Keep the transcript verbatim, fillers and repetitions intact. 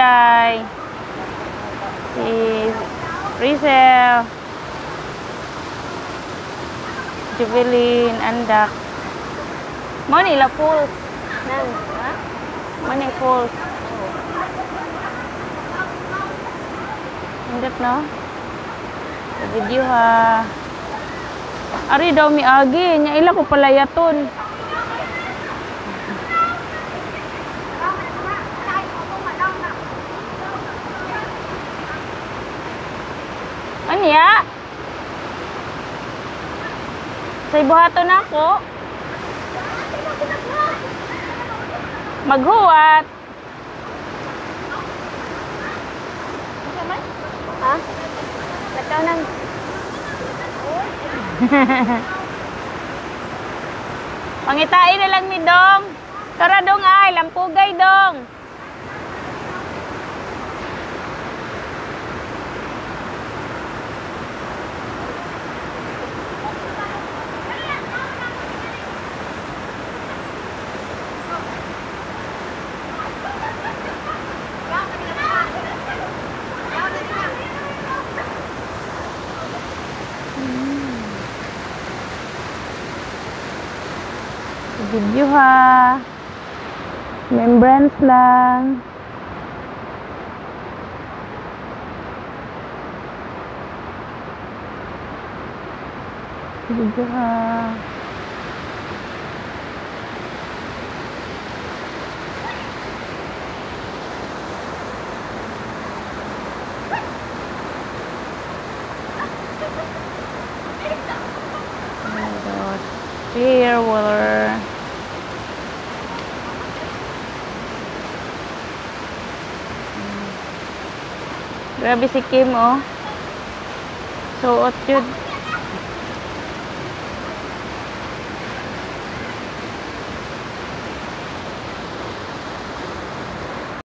Inday. Si Rizel. Jubilin, Andak. Manila Falls. Nang, ha? Manila Falls. Hindi no? Sa video ha. Ari daw mi agi. Nya ila ko pala yaton. Anya? Sa ibuhaton ako. Maghuwat. Ha? Lakaw nang. Pangitain na lang ni Dong. Tara Dong ay, lampugay Dong. Video ha. Membranes lang. Video ha. Oh my God. Clear water. Grabe si Kim, oh. Suot yun.